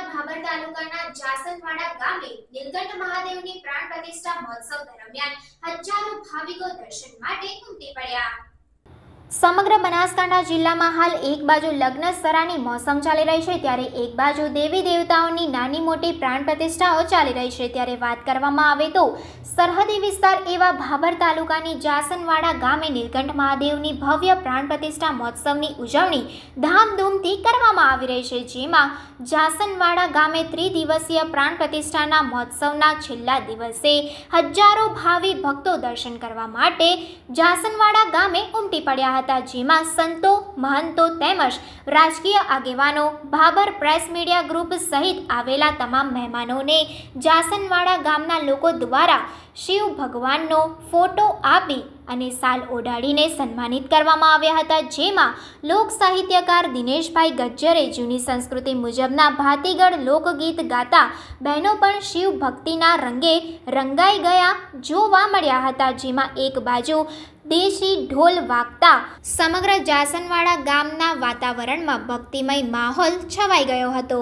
ભાબર તાલુકાના જાસનવાડા ગામે નીલકંઠ મહાદેવની પ્રાણ પ્રતિષ્ઠા મહોત્સવ દરમિયાન હજારો ભાવિકો દર્શન માટે ઉમટી પડ્યા। સમગ્ર બનાસકાંઠા જિલ્લામાં હાલ એક બાજુ લગ્નસરાની મોસમ ચાલી રહી છે, ત્યારે એક બાજુ દેવી દેવતાઓની નાની મોટી પ્રાણ પ્રતિષ્ઠાઓ ચાલી રહી છે। ત્યારે વાત કરવામાં આવે તો સરહદી વિસ્તાર એવા ભાબર તાલુકાની જાસનવાડા ગામે નીલકંઠ મહાદેવની ભવ્ય પ્રાણ પ્રતિષ્ઠા મહોત્સવની ઉજવણી ધામધૂમથી કરવામાં આવી રહી છે, જેમાં જાસનવાડા ગામે ત્રિદિવસીય પ્રાણ પ્રતિષ્ઠાના મહોત્સવના છેલ્લા દિવસે હજારો ભાવિ ભક્તો દર્શન કરવા માટે જાસનવાડા ગામે ઉમટી પડ્યા હતા, જેમાં સંતો, મહંતો તેમજ રાજકીય આગેવાનો, ભાબર પ્રેસ મીડિયા ગ્રુપ સહિત આવેલા તમામ મહેમાનોને જાસનવાડા ગામના લોકો દ્વારા શિવ ભગવાનનો ફોટો આપી અને સાલ ઓઢાડીને સન્માનિત કરવામાં આવ્યા હતા, જેમાં લોક સાહિત્યકાર દિનેશભાઈ ગજ્જરે જૂની સંસ્કૃતિ મુજબના ભાતીગળ લોકગીત ગાતા બહેનો પણ શિવ ભક્તિના રંગે રંગાઈ ગયા જોવા મળ્યા હતા, જેમાં એક બાજુ દેશી ઢોલ વાગતા સમગ્ર જાસનવાડા ગામના વાતાવરણમાં ભક્તિમય માહોલ છવાઈ ગયો હતો।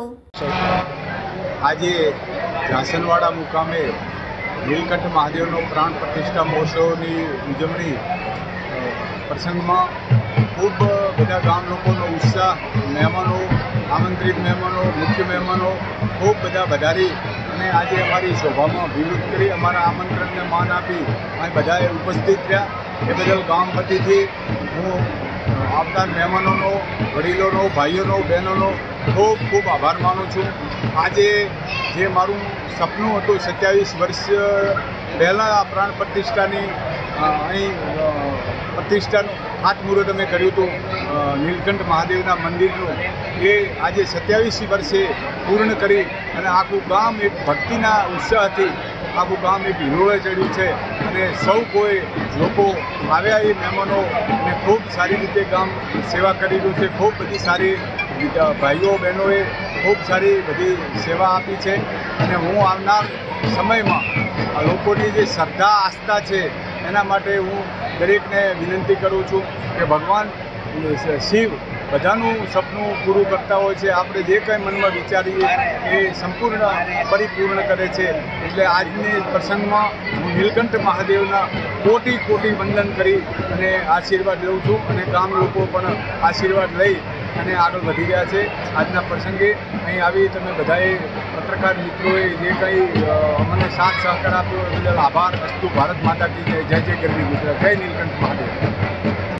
આજે જાસનવાડા મુકામે નીલકંઠ મહાદેવનો પ્રાણ પ્રતિષ્ઠા મહોત્સવની ઉજવણી પ્રસંગમાં ખૂબ બધા ગામ લોકોનો ઉત્સાહ, મહેમાનો, આમંત્રિત મહેમાનો, મુખ્ય મહેમાનો ખૂબ બધા વધારી અને આજે અમારી શોભામાં વિરોધ કરી અમારા આમંત્રણને માન આપી અને બધાએ ઉપસ્થિત રહ્યા। એ બદલ ગામ વતીથી હું આવનાર મહેમાનોનો, વડીલોનો, ભાઈઓનો, બહેનોનો ખૂબ ખૂબ આભાર માનું છું। આજે જે મારું સપનું હતું 27 વર્ષ પહેલાં આ પ્રાણ પ્રતિષ્ઠાની અહીં પ્રતિષ્ઠાનું ખાતમુહૂર્ત અમે કર્યું હતું નીલકંઠ મહાદેવના મંદિરનું, એ આજે 27 વર્ષે પૂર્ણ કરી અને આખું ગામ એક ભક્તિના ઉત્સાહથી આખું ગામ એક હિલોળે ચડ્યું છે અને સૌ કોઈ લોકો આવ્યા એ મહેમાનો અને ખૂબ સારી રીતે ગામ સેવા કરી રહ્યું છે। ખૂબ બધી સારી ભાઈઓ બહેનોએ ખૂબ સારી બધી સેવા આપી છે અને હું આવનાર સમયમાં આ લોકોની જે શ્રદ્ધા આસ્થા છે એના માટે હું દરેકને વિનંતી કરું છું કે ભગવાન શિવ બધાનું સપનું પૂરું કરતા હોય છે। આપણે જે કંઈ મનમાં વિચારીએ એ સંપૂર્ણ પરિપૂર્ણ કરે છે। એટલે આજની પ્રસંગમાં હું નીલકંઠ મહાદેવના કોટી કોટી વંદન કરી અને આશીર્વાદ લઉં છું અને ગામ લોકો પણ આશીર્વાદ લઈ અને આગળ વધી રહ્યા છે। આજના પ્રસંગે અહીં આવી તમે બધાએ પત્રકાર મિત્રોએ જે કંઈ અમને સાથ સહકાર આપ્યો એ બદલ આભાર। અસ્તુ ભારત માતા કી જય, જય જય ગરવી ગુજરાત, જય નીલકંઠ મહાદેવ।